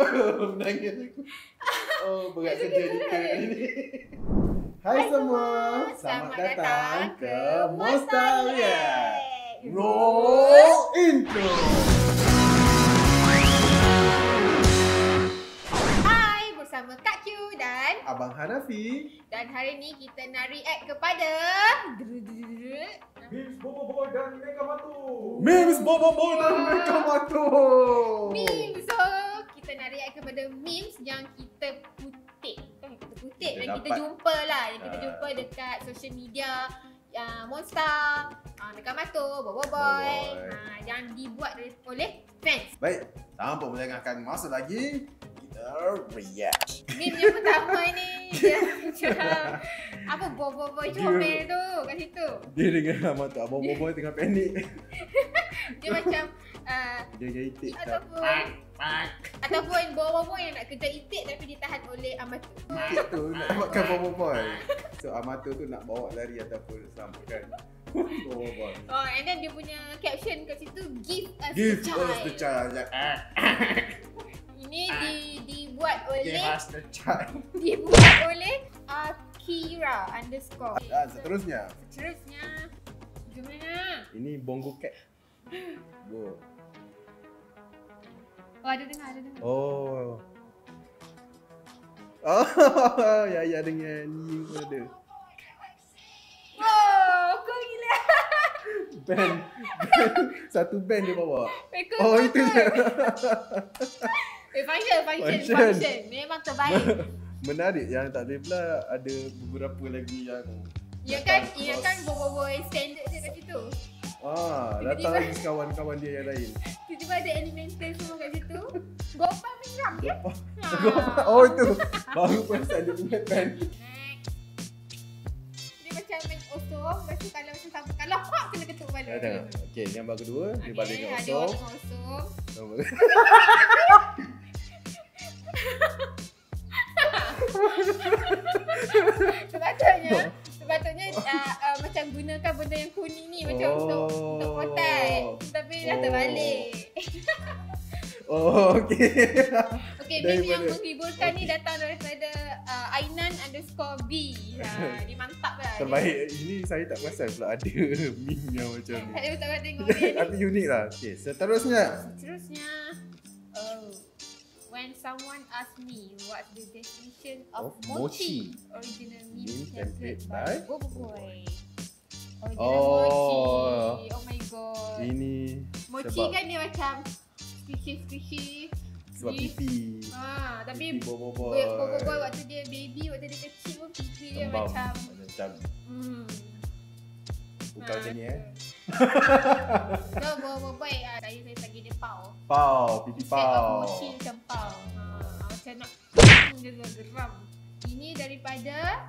Menangis aku. Oh, berat kerja kita ni. Hai semua, selamat datang ke Monsta. Roll intro. Hai, bersama Kak Q dan Abang Hanafi. Dan hari ni kita nak react kepada MEMES BoBoiBoy dan Mechamato. MEMES BoBoiBoy dan Mechamato. memes. So, kita nak react kepada memes yang kita kutip. Bukan kita kutip, yang kita jumpa lah. Yang kita jumpa dekat social media Monsta, Mechamato, BoBoiBoy, yang dibuat oleh fans. Baik, tanpa melengahkan masa lagi, kita react. Meme yang pertama ni dia macam apa BoBoiBoy comel tu kat situ. Dia dengan mata Abang BoBoiBoy tengah panik. Dia macam dia itik ataupun BoBoiBoy yang nak kejar itik tapi ditahan oleh Amato. Itik tu nak buatkan BoBoiBoy. So Amato tu nak bawa lari ataupun selamatkan BoBoiBoy. Oh, and then dia punya caption kat situ, give us the child. Ini dibuat oleh Dibuat oleh Kira _ Dan seterusnya gimana? Ini Bongo Cat. Bo. Oh, ada dengar. Oh, ya dengan ni pun ada. Oh, kau gila. Band. Satu band dia bawa. Oh, itu je. Function. Memang terbaik. Menarik yang tak ada pula ada beberapa lagi yang Ya kan BoBoiBoy standard dia kat situ. Datang lagi kawan-kawan dia yang lain. Tiba-tiba ada elemental semua kat situ. Gopal menyeram dia. Oh itu. Baru perasan dia punya band. Dia macam main osong. Lepas tu kalau macam sama kalau hak kena ketuk kepala. Okey, gambar kedua dia balik dengan Ada osong. orang osong. Sepatutnya macam gunakan benda yang kuning ni macam untuk protect. Tapi dah terbalik. Okey. Okey, meme yang menghiburkan ni datang daripada Ainan _B. Dia mantap lah. Terbaik. Ini saya tak perasan pula ada meme yang macam ni. Saya tak pernah tengok ni. Tapi unik lah. Okey, seterusnya. When someone asks me what's the definition of mochi, original meme template by BoBoiBoy. Mochi. Oh my god. Ini mochi kan dia macam squishy. Sebab pipi. Tapi BoBoiBoy waktu dia baby, waktu dia kecil pun pipi dia macam bukan macam ni So BoBoiBoy saya bagi dia pau. Pipi pau. Mochi macam pau. Macam nak dia geram. Ini daripada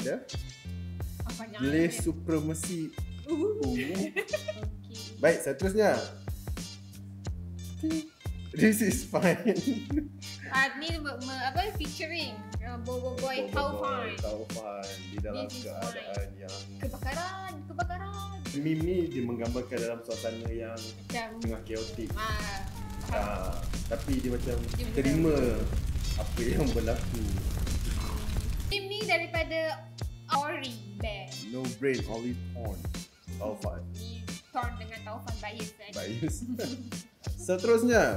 Blaze Supremacy. Okay. Baik, seterusnya. This is fine. Ni featuring BoBoiBoy Taufan di dalam keadaan yang kebakaran. Meme ni dia menggambarkan dalam suasana yang tengah chaotic. Tapi dia macam terima apa yang berlaku. Meme ni daripada Ori Band. No brain, only porn. Taufan. Ni torn dengan Taufan bias kan. Seterusnya.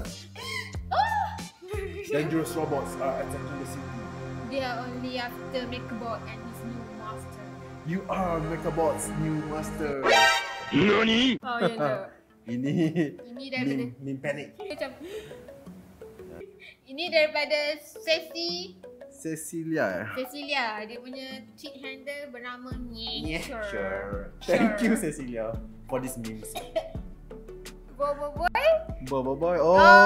Dangerous robots are attacking the city. They are only after Mechabot and his new master. You are Mechabot's new master. Nani? Oh ya no. Ini daripada meme panic. Ini daripada Cecilia. Dia punya tweet handle bernama Sure. Thank you Cecilia for this memes. BoBoiBoy.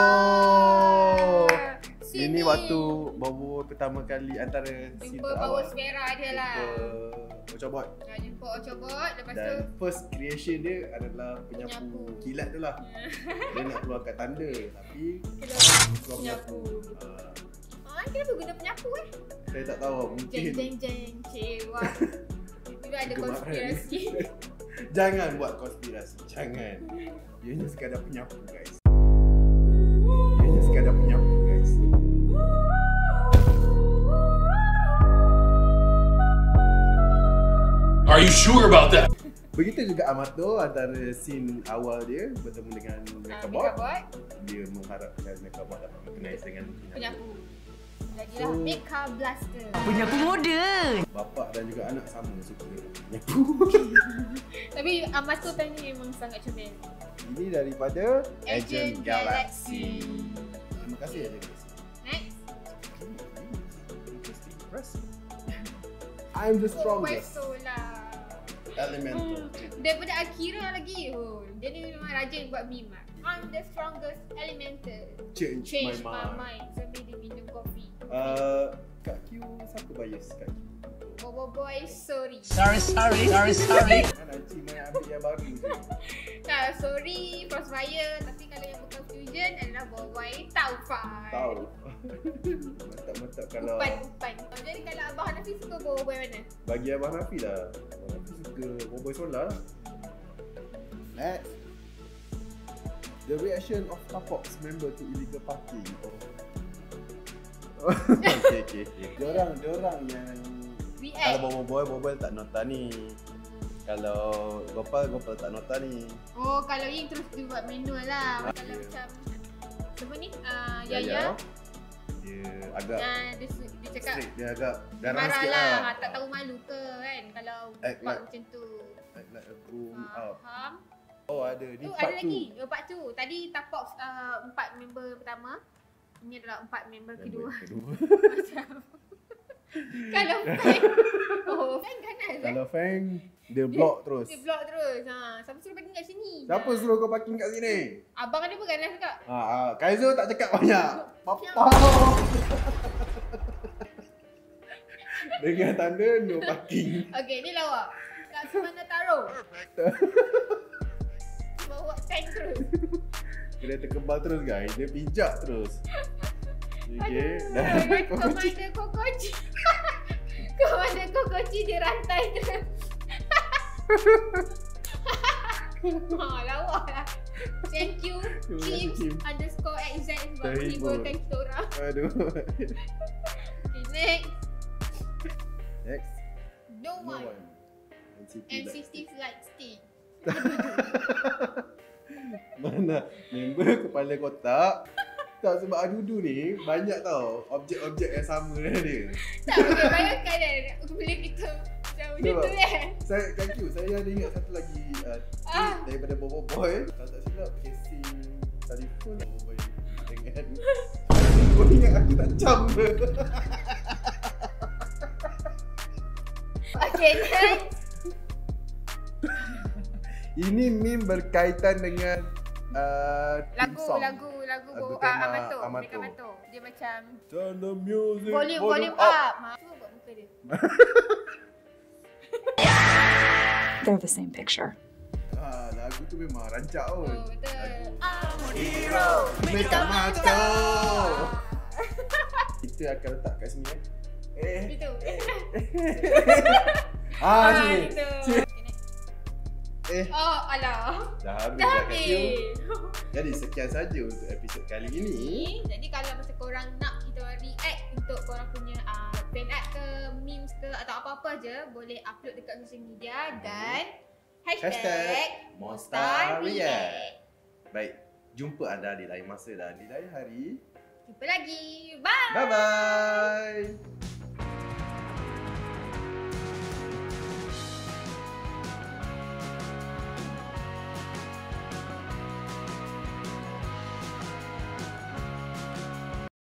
Ini waktu BoBoiBoy pertama kali antara jumpa bawosfera dia lah. Ocobot. Jumpa Ocobot. Lepas tu first creation dia adalah penyapu kilat tu lah. Dia nak keluarkan tanda tapi keluar penyapu. Kenapa guna penyapu Saya tak tahu, mungkin jeng cewa. Itu ada konspirasi. Jangan buat konspirasi, jangan. Ianya sekadar penyapu guys. Are you sure about that? Begitu juga Amato, antara scene awal dia bertemu dengan Mechabot. Dia mengharapkan Mechabot dapat berkenais dengan penyapu. Lagilah Mecha Blaster. Penyapu moden. Bapa dan juga anak sama suka penyapu. Tapi Amato time ni memang sangat comel. Ini daripada Agent Galaxy. Terima kasih Agent Galaxy. Next. Interesting. Impressive. I'm the strongest. Elemental. Daripada Akira lagi. Dia ni memang rajin buat meme lah. I'm the strongest elemental. Change my mind. Sambil dia minum kopi. Kak Q, siapa bias Kak Q? BoBoiBoy, sorry. Sorry. Nanti main ambil yang baru je. Sorry, Crossfire. Tapi kalau yang bukan fusion adalah BoBoiBoy, Taufan. Tahu. Mantap kalau Upan. Jadi kalau Abang Hanafi suka BoBoiBoy mana? bagi Abang Rafi lah. Abang Rafi suka BoBoiBoy Solar. Next. The reaction of Tapok's member to illegal parking. Okay. Diorang yang React. kalau BoBoiBoy tak nota ni. Kalau Gopal tak nota ni. Oh, kalau Ying terus dia buat manual lah. Kalau macam siapa ni? Yaya. Dia agak Dia cakap straight, dia agak garang marah sikit lah. lah. Tak tahu malu ke kan kalau Act buat like- macam tu. Like a groom up. Faham? Oh ada, ni Tu ada part lagi. 2. Part 2. Tadi Tapox 4 member pertama. Ini adalah 4 member kedua. Macam kalau Feng. Oh, Feng ganas eh. Kalau Feng, dia block terus. Dia block terus. Siapa suruh parking kat sini? Siapa suruh kau parking kat sini? Abang ada pun ganas juga. Kaizo tak cakap banyak. Papa. Dengan tanda no parking. Okey, ni lawak. Kat mana taruh? Bawa tank terus. Dia terkembal terus guys. Dia pijak terus. Okay. Komander Kokoci. Komander Kokoci dia rantai terus. Lawak lah. Thank you Kims_XZ sebab menghiburkan kita orang. Aduh. Okay, Next. No one. NCT NCT Flight Stick. Mana member kepala kotak. Tak, sebab Adudu ni banyak tau objek-objek yang sama dengan dia. Tak, boleh bayangkan kan bila kita macam tu kan. Saya ada ingat satu lagi tweet daripada BoBoiBoy. Kalau tak silap casing telefon BoBoiBoy dengan kau ingat aku tak cam ke? Okay, next. Ini meme berkaitan dengan Lagu tema Amato. Mechamato. Dia macam Turn the music volume up. Cuba buat muka dia. They're the same picture. Lagu tu memang rancak pun. Oh, betul. Hero Mechamato. Kita akan letak kat sini Itu. sini. Gitu. Oh, alah. Dah Dah habis. habis. Jadi sekian saja untuk episod kali ini. Jadi kalau masa korang nak kita react untuk korang punya fan art ke, memes ke atau apa-apa je, boleh upload dekat social media dan hashtag Monsta React. Baik, jumpa anda di lain masa dan di lain hari. Jumpa lagi. Bye. Bye bye.